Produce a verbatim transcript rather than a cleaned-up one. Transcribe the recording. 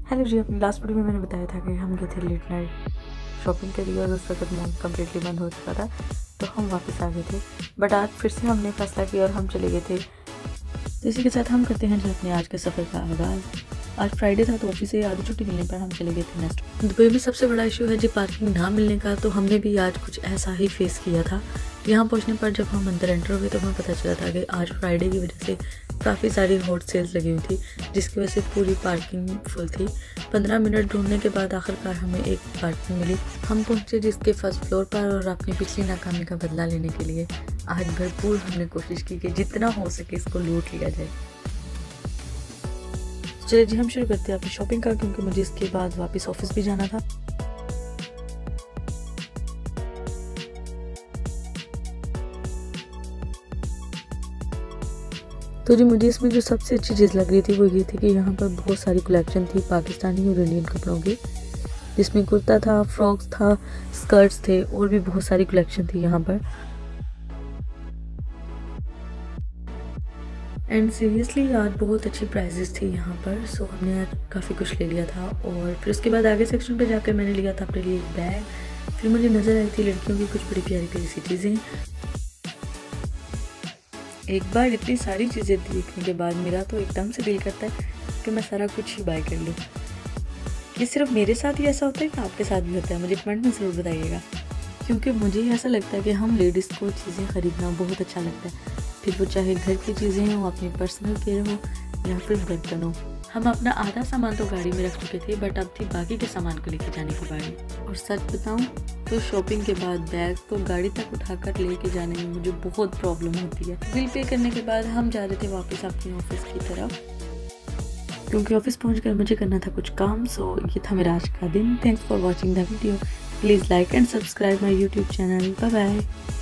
Hello जी, अपनी last video में मैंने बताया था कि हम गए थे लेट नाइट शॉपिंग के लिए और उस वक्त मॉल कम्प्लीटली बंद हो चुका था, तो हम वापस आ गए थे। बट आज फिर से हमने फैसला किया और हम चले गए थे। तो इसी के साथ हम करते हैं जो अपने आज के सफ़र का आगाज़। आज फ्राइडे था तो ऑफिस से आधी छुट्टी मिलने पर हम चले गए थे नेक्स्ट। दुबई में सबसे बड़ा इशू है जी पार्किंग ना मिलने का, तो हमने भी आज कुछ ऐसा ही फेस किया था। यहाँ पहुँचने पर जब हम अंदर एंटर हुए तो हमें पता चला था कि आज फ्राइडे की वजह से काफ़ी सारी हॉट सेल्स लगी हुई थी, जिसकी वजह से पूरी पार्किंग फुल थी। पंद्रह मिनट ढूंढने के बाद आखिरकार हमें एक पार्किंग मिली। हम पहुँचे जिसके फर्स्ट फ्लोर पर और अपनी पिछली नाकामी का बदला लेने के लिए आज भरपूर हमने कोशिश की कि जितना हो सके इसको लूट लिया जाए। चलिए जी, हम शुरू करते हैं अपनी शॉपिंग का, क्योंकि मुझे इसके बाद वापस ऑफिस भी जाना था। तो जी मुझे इसमें जो सबसे अच्छी चीज़ लग रही थी वो ये थी कि यहाँ पर बहुत सारी कलेक्शन थी पाकिस्तानी और इंडियन कपड़ों की, जिसमें कुर्ता था, फ्रॉक्स था, स्कर्ट्स थे और भी बहुत सारी कलेक्शन थी यहाँ पर। एंड सीरियसली आज बहुत अच्छी प्राइजेस थी यहाँ पर, सो हमने आज काफ़ी कुछ ले लिया था। और फिर उसके बाद आगे सेक्शन पे जाकर मैंने लिया था अपने लिए एक बैग। फिर मुझे नज़र आई थी लड़कियों की कुछ बड़ी प्यारी प्यारी सी चीज़ें। एक बार इतनी सारी चीज़ें देखने के बाद मेरा तो एकदम से दिल करता है कि मैं सारा कुछ ही बाय कर लूँ। ये सिर्फ मेरे साथ ही ऐसा होता है कि आपके साथ भी होता है? मुझे कमेंट में ज़रूर बताइएगा, क्योंकि मुझे ऐसा लगता है कि हम लेडीज़ को चीज़ें ख़रीदना बहुत अच्छा लगता है, फिर वो चाहे घर की चीज़ें हों, अपनी पर्सनल केयर हो या फिर बर्तन हो। हम अपना आधा सामान तो गाड़ी में रख चुके थे, बट अब थी बाकी के सामान को लेके जाने की बारी। और सच बताऊं तो शॉपिंग के बाद बैग को गाड़ी तक उठाकर लेके जाने में मुझे बहुत प्रॉब्लम होती है। बिल पे करने के बाद हम जा रहे थे वापस अपने ऑफिस की तरफ, क्योंकि ऑफिस पहुंचकर मुझे करना था कुछ काम। सो ये था मेरा आज का दिन। Thanks for watching the video. Please like and subscribe my YouTube channel. Bye bye.